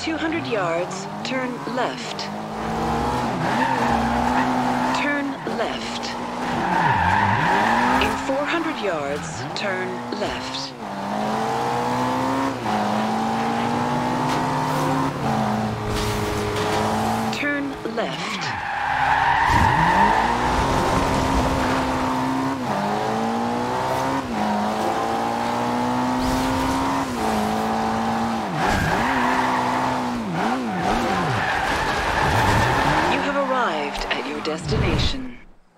200 yards, turn left. Turn left. In 400 yards, turn left. Turn left. You have arrived at your destination.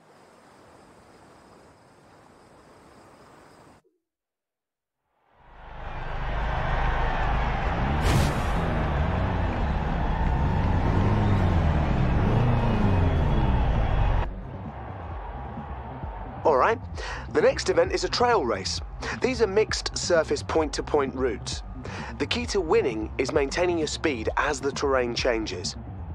Alright, the next event is a trail race. These are mixed surface point-to-point routes. The key to winning is maintaining your speed as the terrain changes.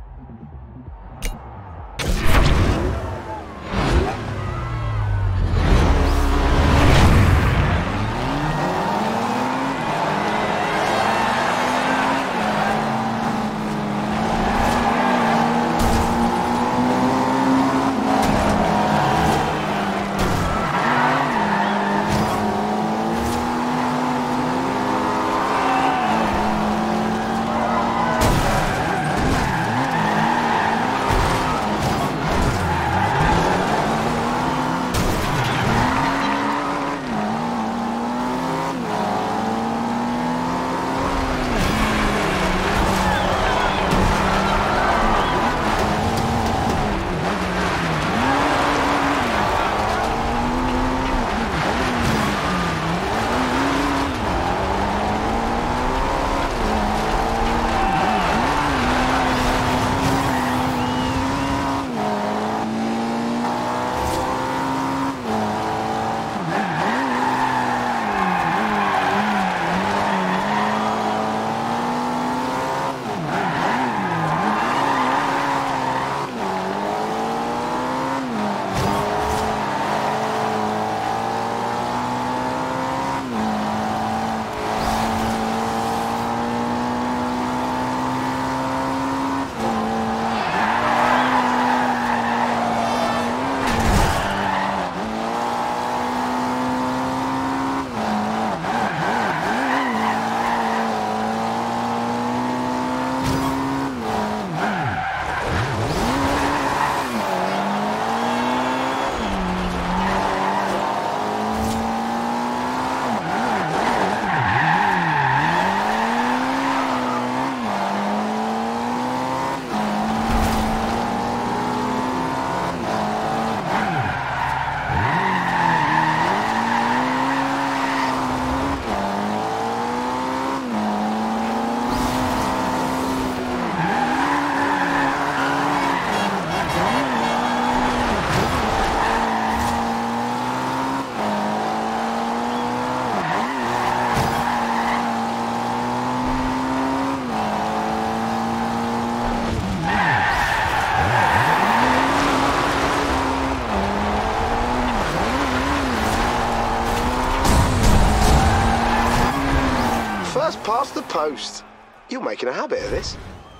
First past the post. You're making a habit of this.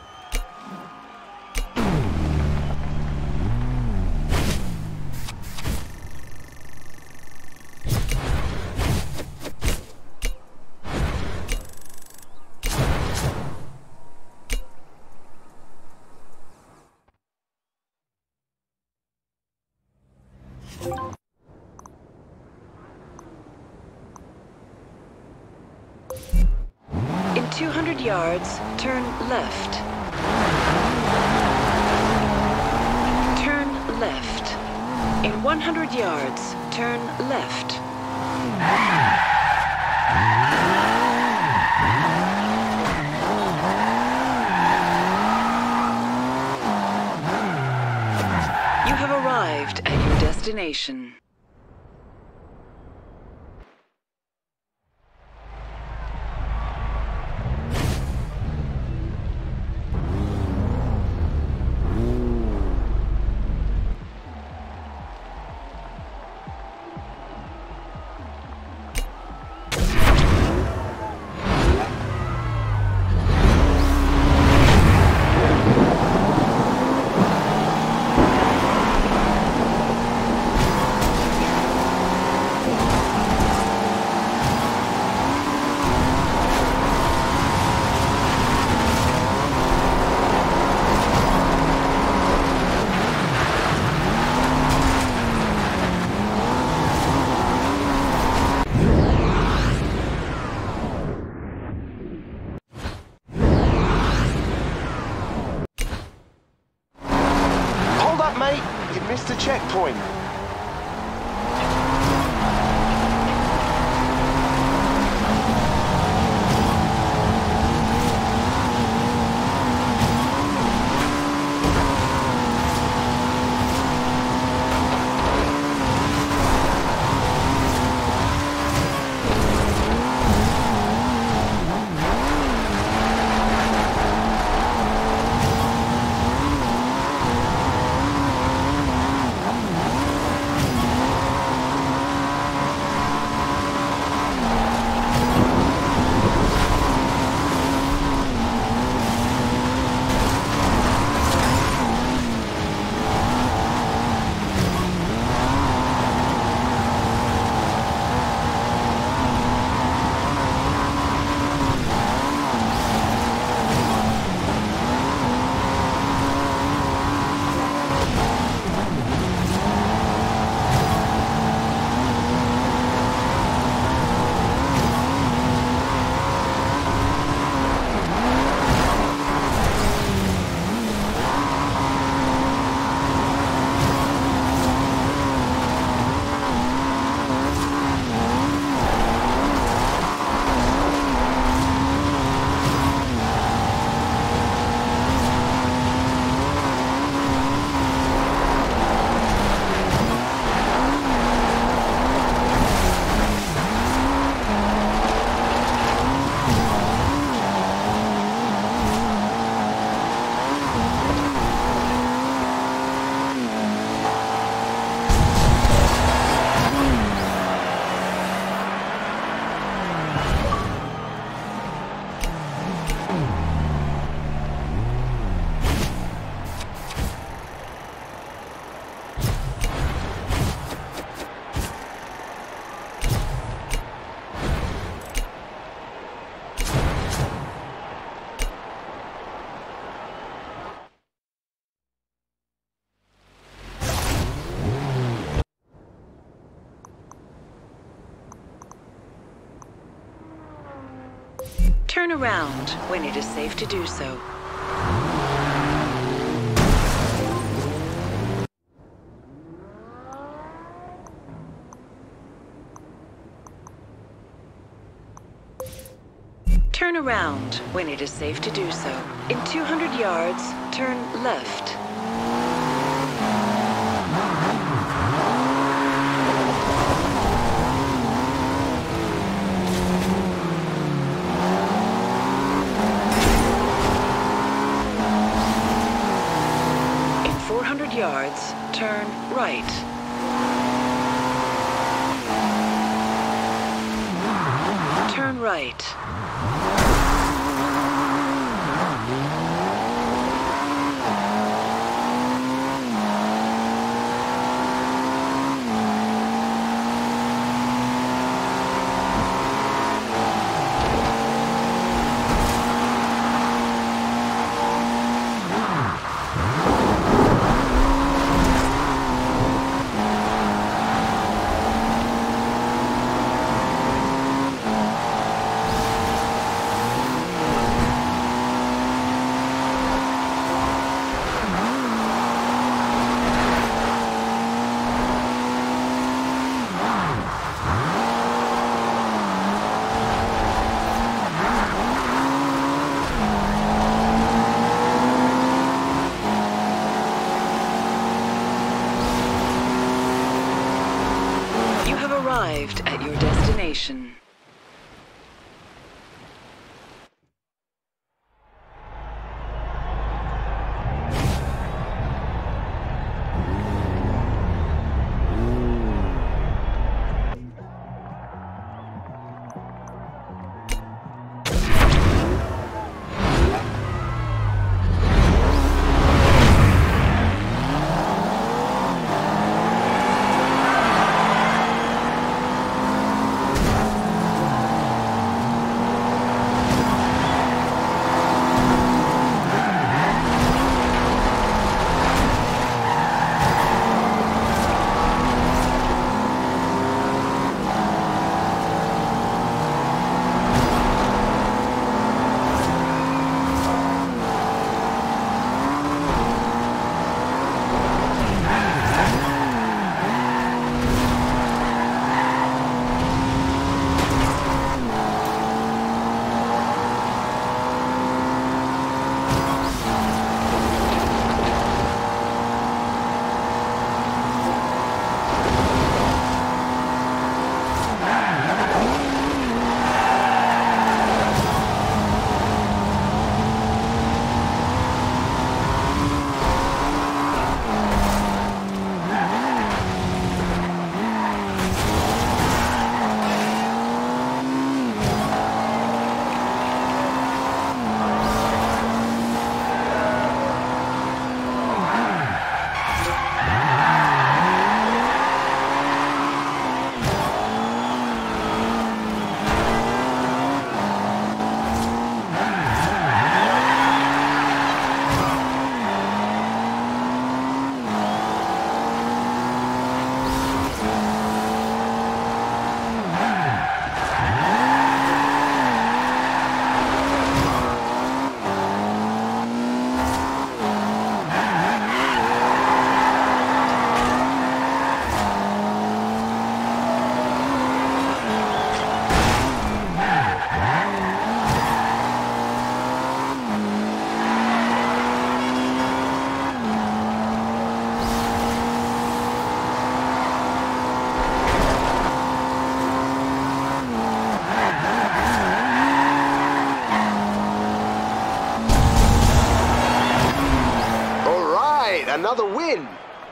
In 200 yards, turn left. Turn left. In 100 yards, turn left. You have arrived at your destination. missed the checkpoint. Turn around when it is safe to do so. Turn around when it is safe to do so. In 200 yards, turn left. In 400 yards, turn right. Turn right. Arrived at your destination. another win!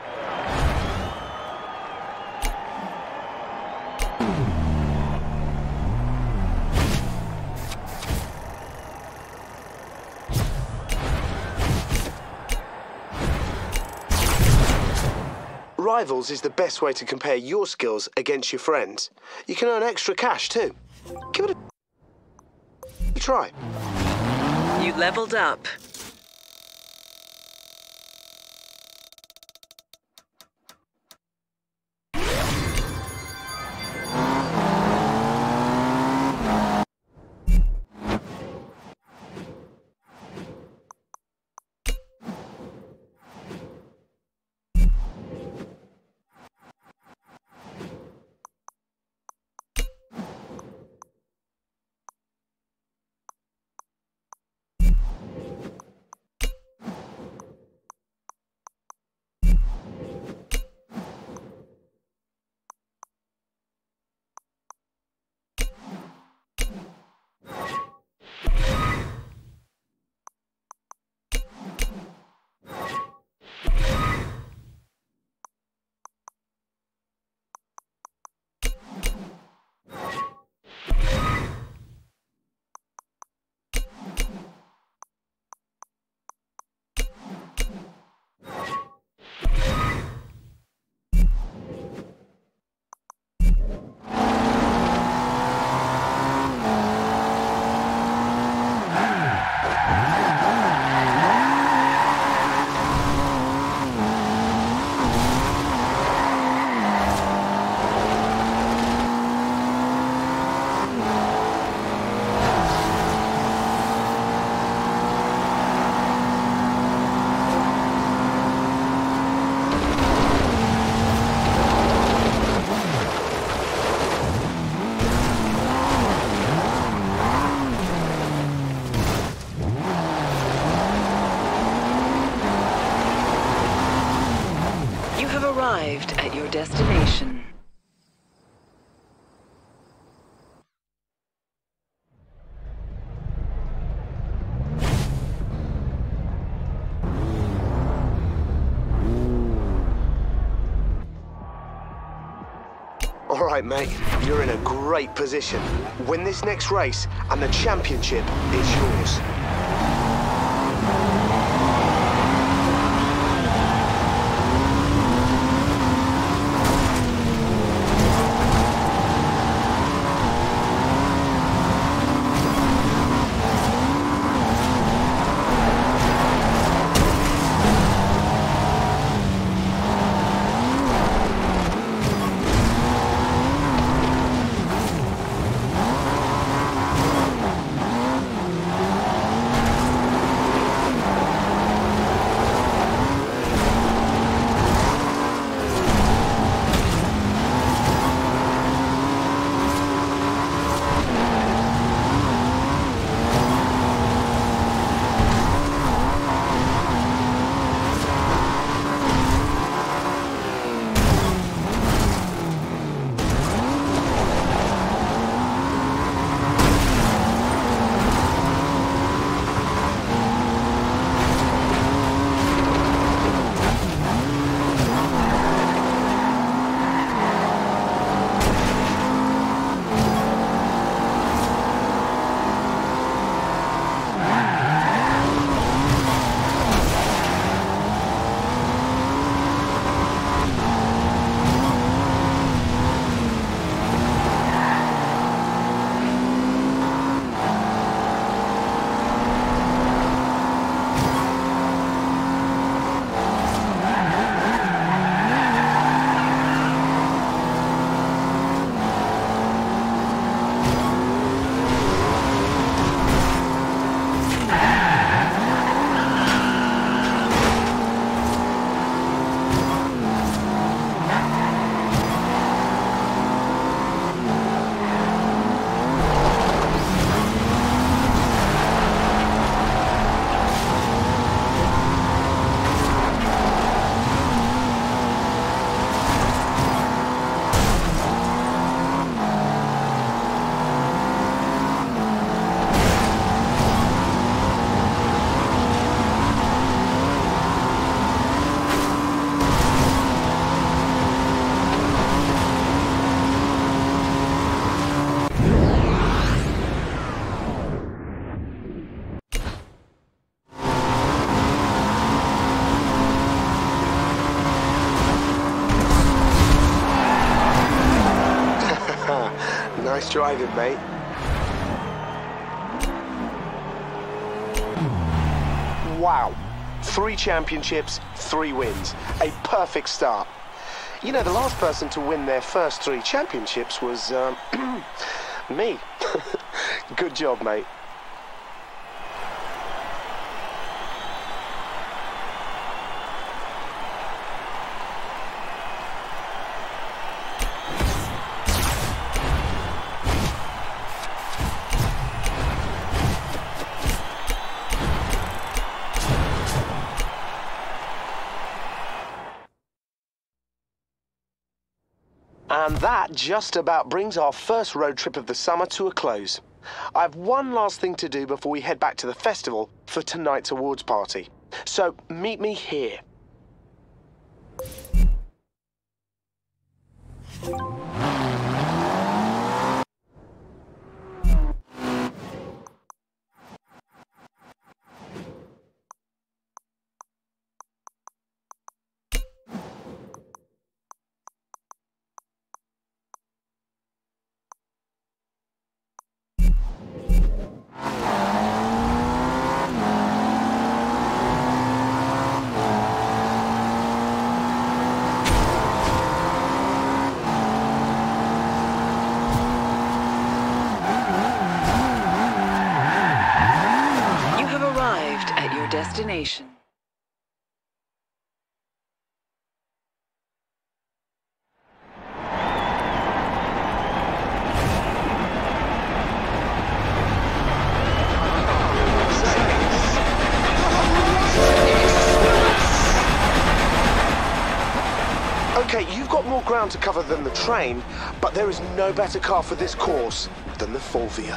Rivals is the best way to compare your skills against your friends. You can earn extra cash too. Give it a try. You leveled up. Arrived at your destination. All right, mate, you're in a great position. Win this next race and the championship is yours. Nice driving, mate. Wow. 3 championships, 3 wins. A perfect start. You know, the last person to win their first 3 championships was, me. Good job, mate. And that just about brings our first road trip of the summer to a close. I have one last thing to do before we head back to the festival for tonight's awards party. So meet me here. Destination. Okay, you've got more ground to cover than the train, but there is no better car for this course than the Fulvia.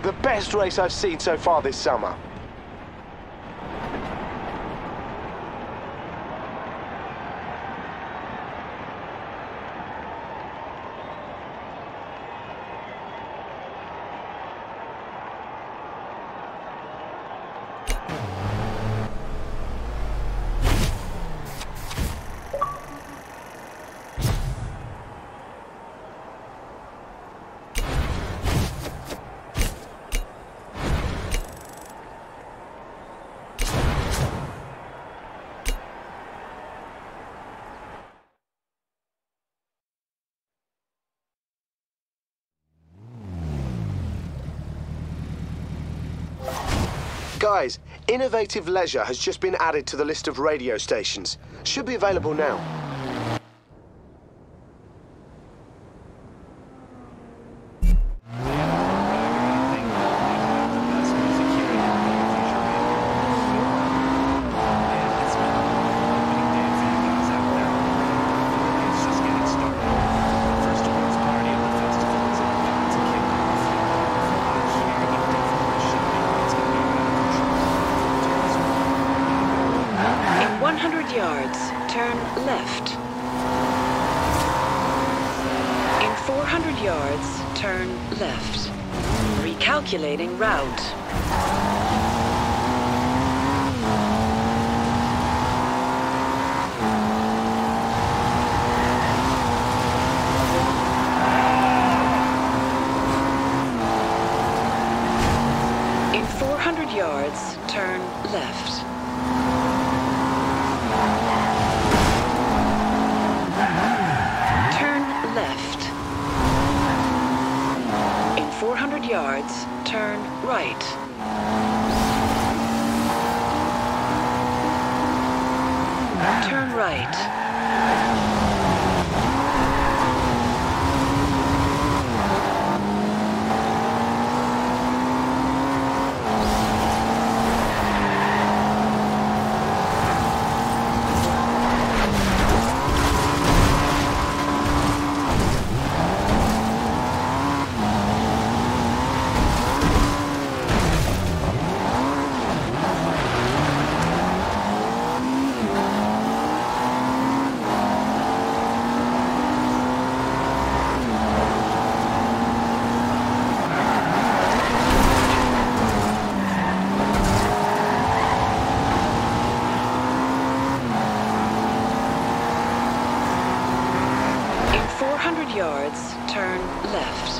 The best race I've seen so far this summer. Guys, Innovative Leisure has just been added to the list of radio stations. Should be available now. In 100 yards, turn left. In 400 yards, turn left. Recalculating route. In 400 yards, turn left. Left. In 400 yards, turn right. Turn right. Yards, turn left.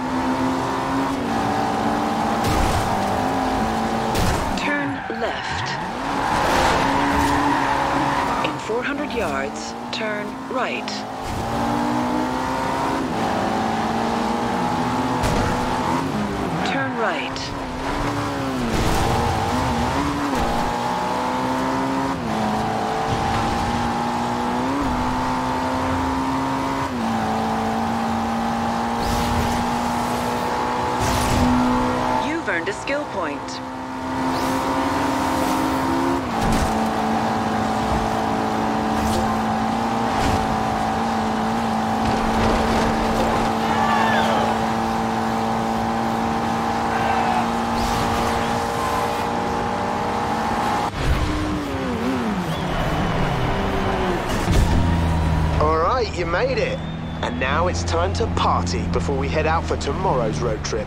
Turn left. In 400 yards, turn right. Turn right. Earned a skill point. All right, you made it. And now it's time to party before we head out for tomorrow's road trip.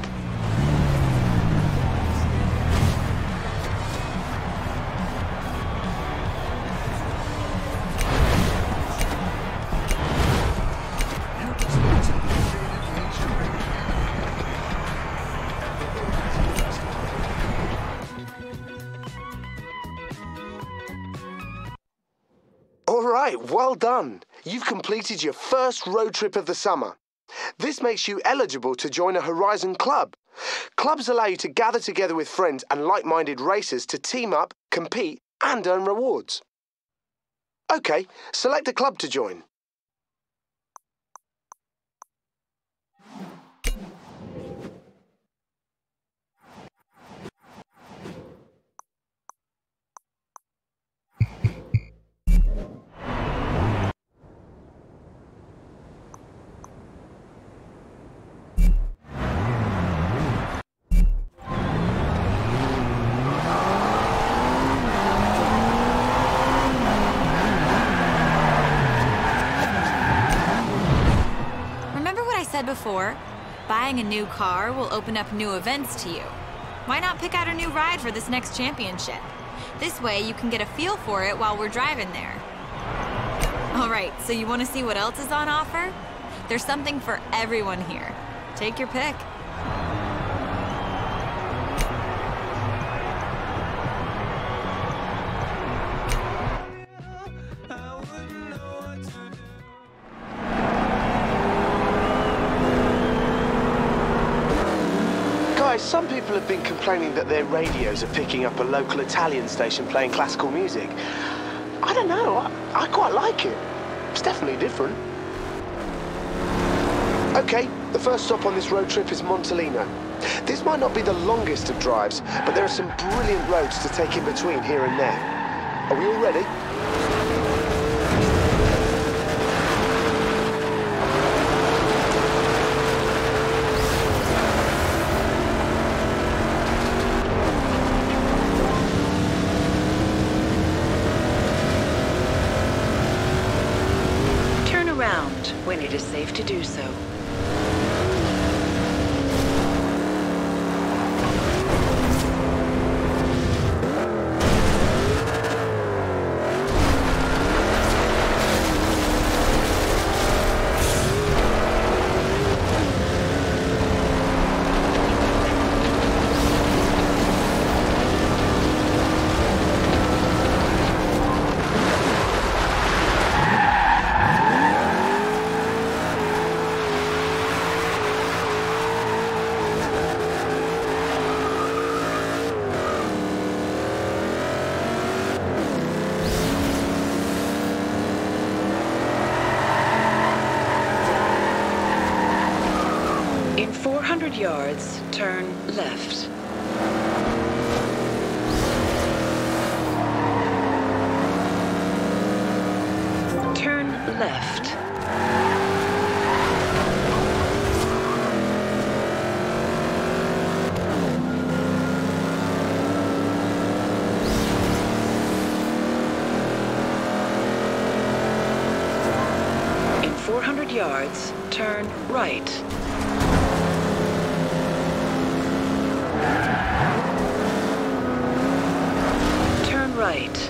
All right, well done. You've completed your first road trip of the summer. This makes you eligible to join a Horizon Club. Clubs allow you to gather together with friends and like-minded racers to team up, compete, and earn rewards. OK, select a club to join. before, buying a new car will open up new events to you. Why not pick out a new ride for this next championship? This way you can get a feel for it while we're driving there. All right, so you want to see what else is on offer? There's something for everyone here. Take your pick. Guys, some people have been complaining that their radios are picking up a local Italian station playing classical music. I don't know, I quite like it. It's definitely different. Okay, the first stop on this road trip is Montellino. This might not be the longest of drives, but there are some brilliant roads to take in between here and there. Are we all ready? Turn around when it is safe to do so. In 400 yards, turn left. Turn left. In 400 yards, turn right. Turn right.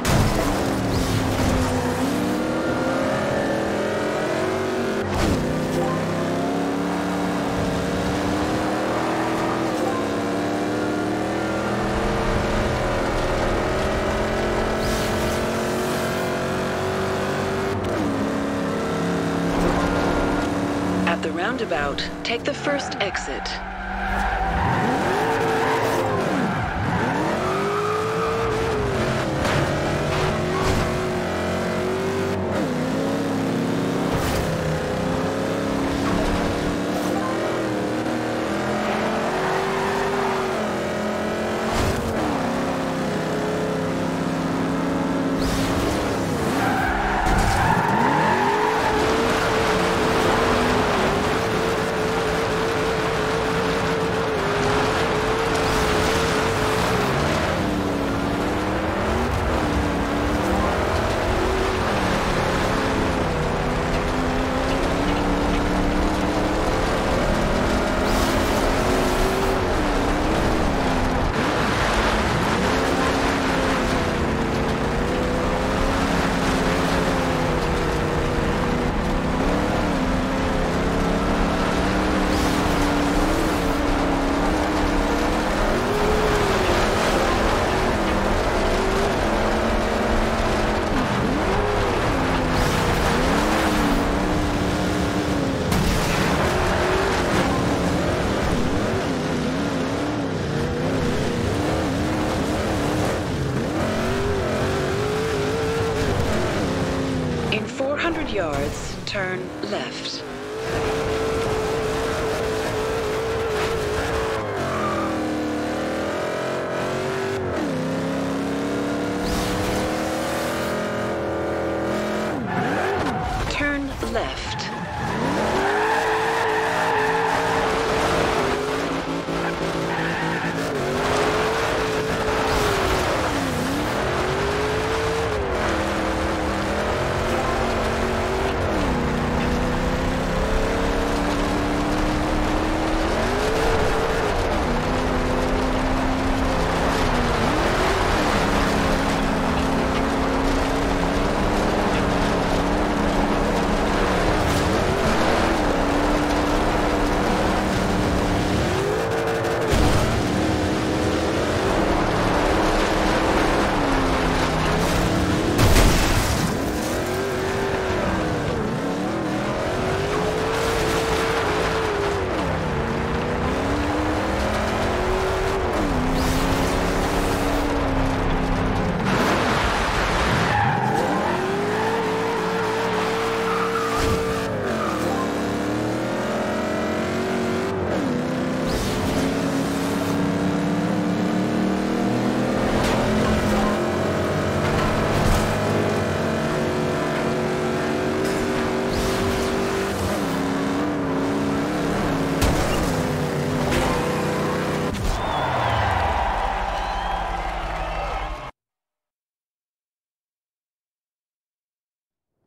At the roundabout, take the first exit. In 400 yards, turn left. Turn left.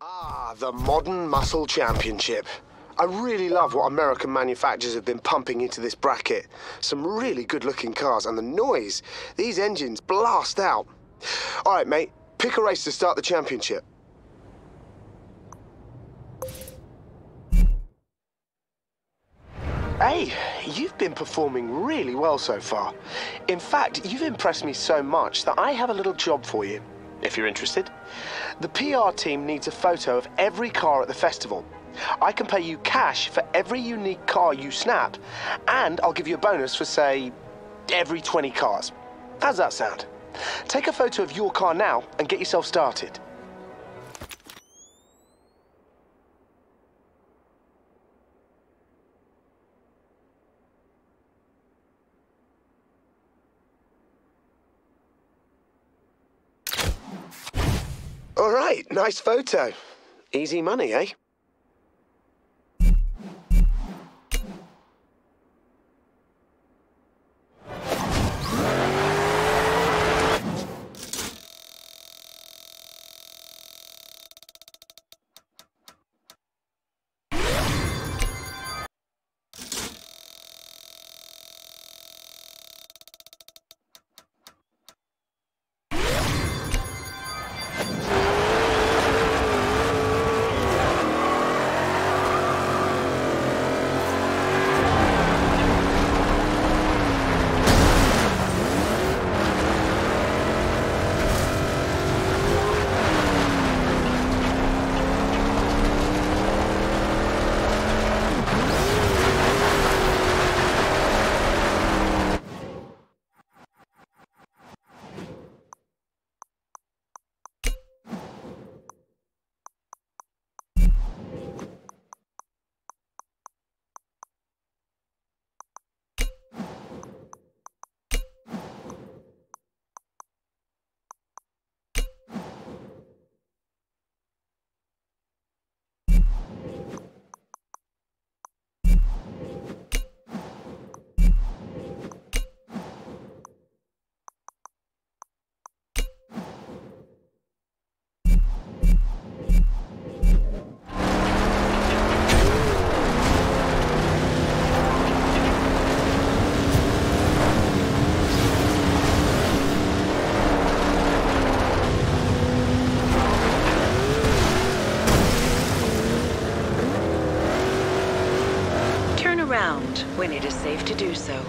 Ah, the modern muscle championship. I really love what American manufacturers have been pumping into this bracket. Some really good-looking cars, and the noise these engines blast out. All right, mate, pick a race to start the championship. Hey, you've been performing really well so far. In fact, you've impressed me so much that I have a little job for you, if you're interested. The PR team needs a photo of every car at the festival. I can pay you cash for every unique car you snap, and I'll give you a bonus for, say, every 20 cars. How's that sound? Take a photo of your car now and get yourself started. All right, nice photo. Easy money, eh? Around when it is safe to do so.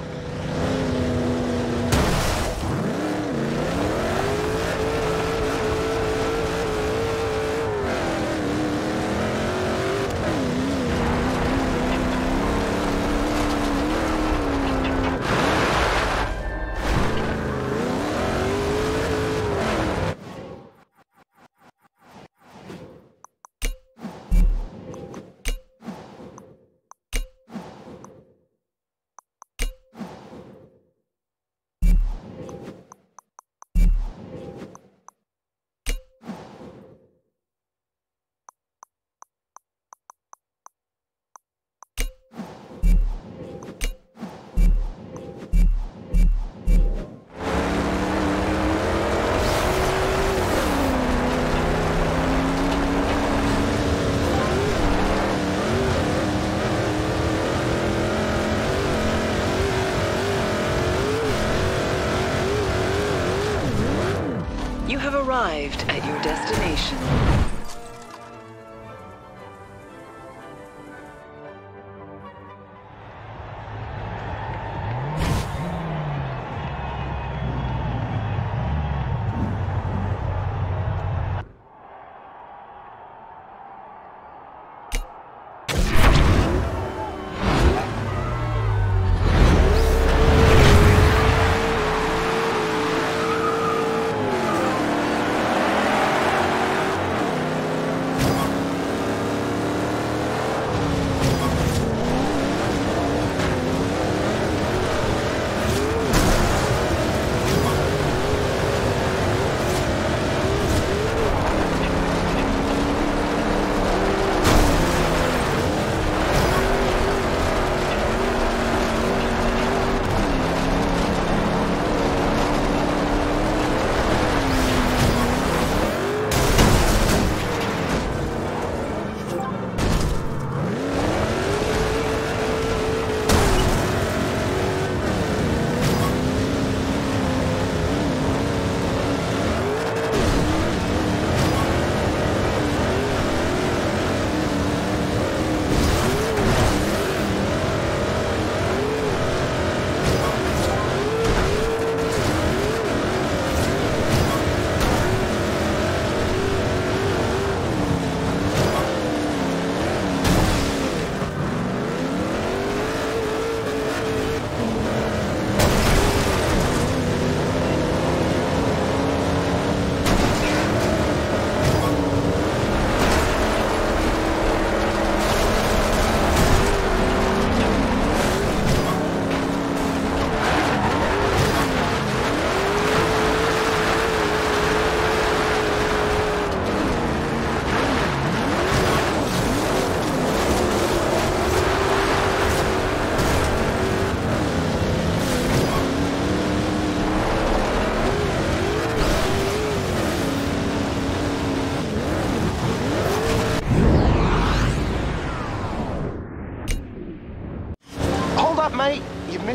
You have arrived at your destination.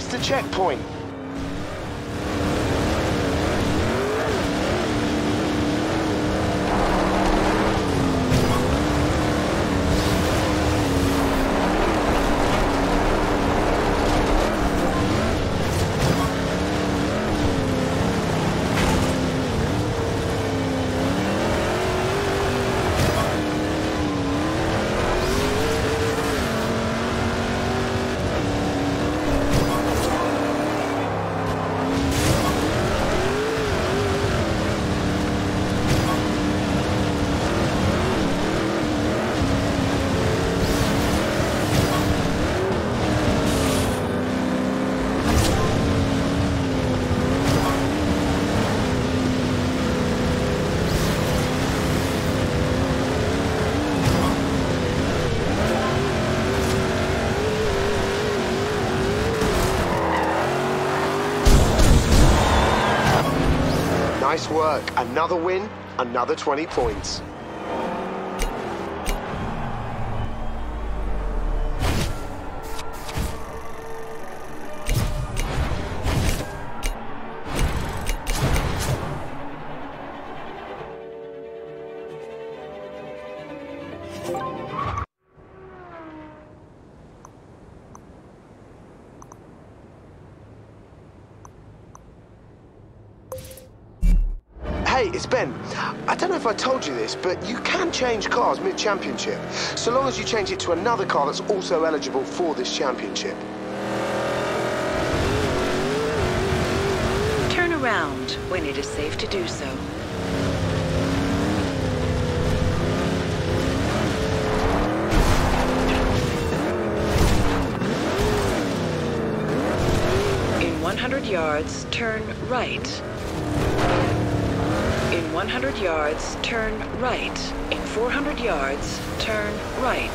the checkpoint. Nice work. Another win, another 20 points. Hey, it's Ben. I don't know if I told you this, but you can change cars mid-championship, so long as you change it to another car that's also eligible for this championship. Turn around when it is safe to do so. In 100 yards, turn right. In 100 yards, turn right. In 400 yards, turn right.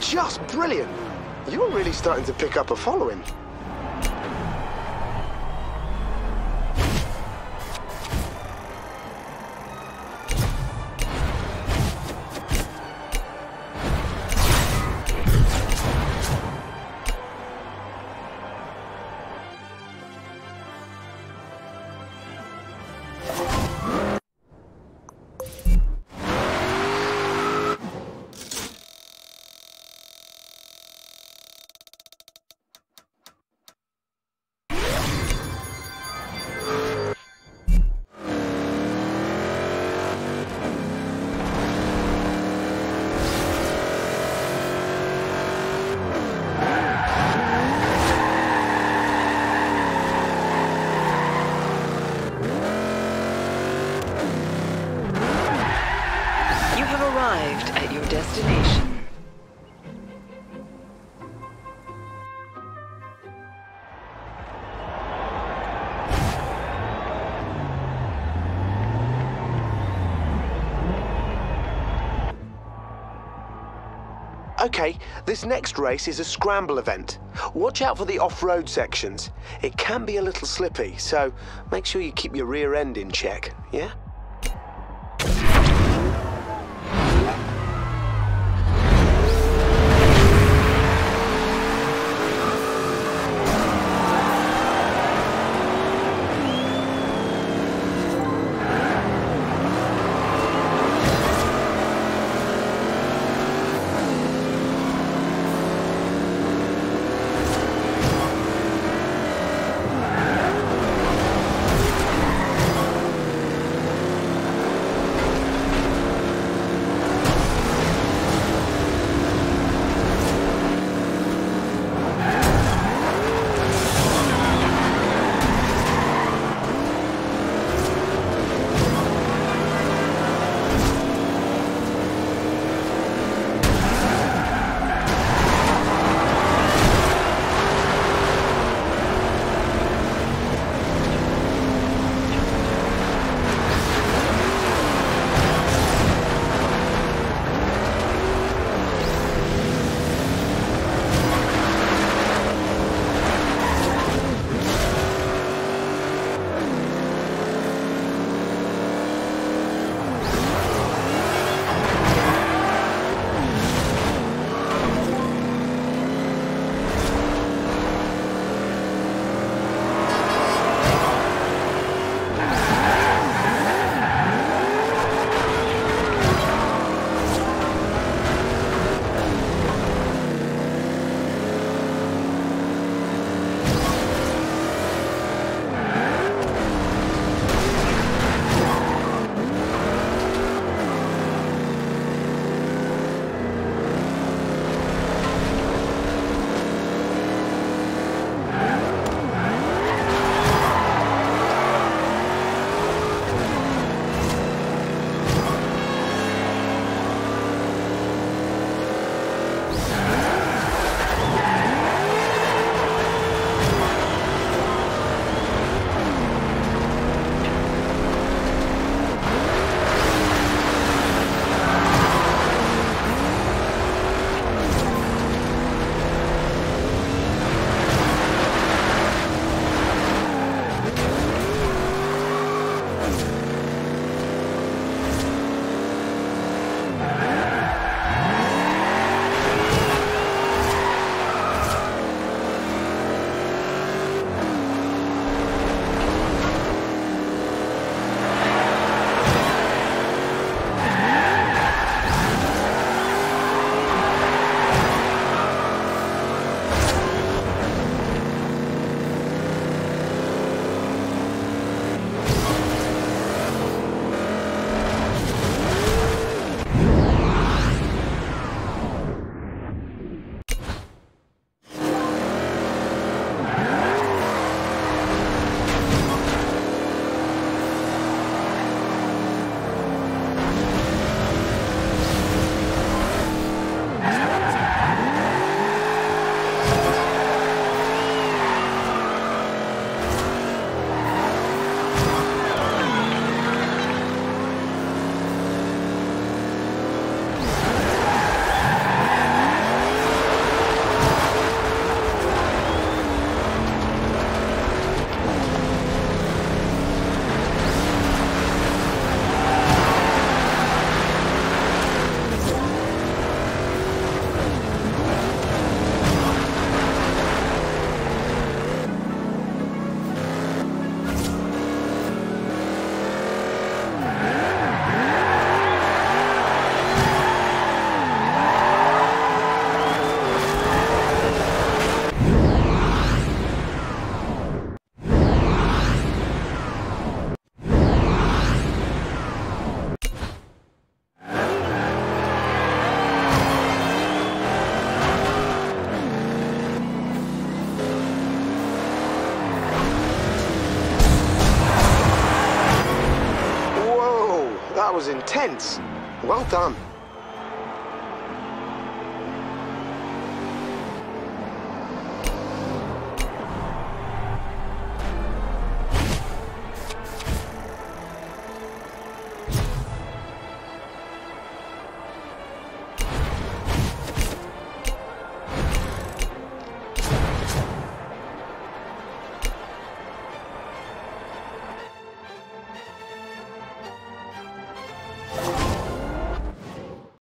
just brilliant. You're really starting to pick up a following. Arrived at your destination. Okay, this next race is a scramble event. Watch out for the off-road sections. It can be a little slippy, so make sure you keep your rear end in check, yeah? That was intense. Well done.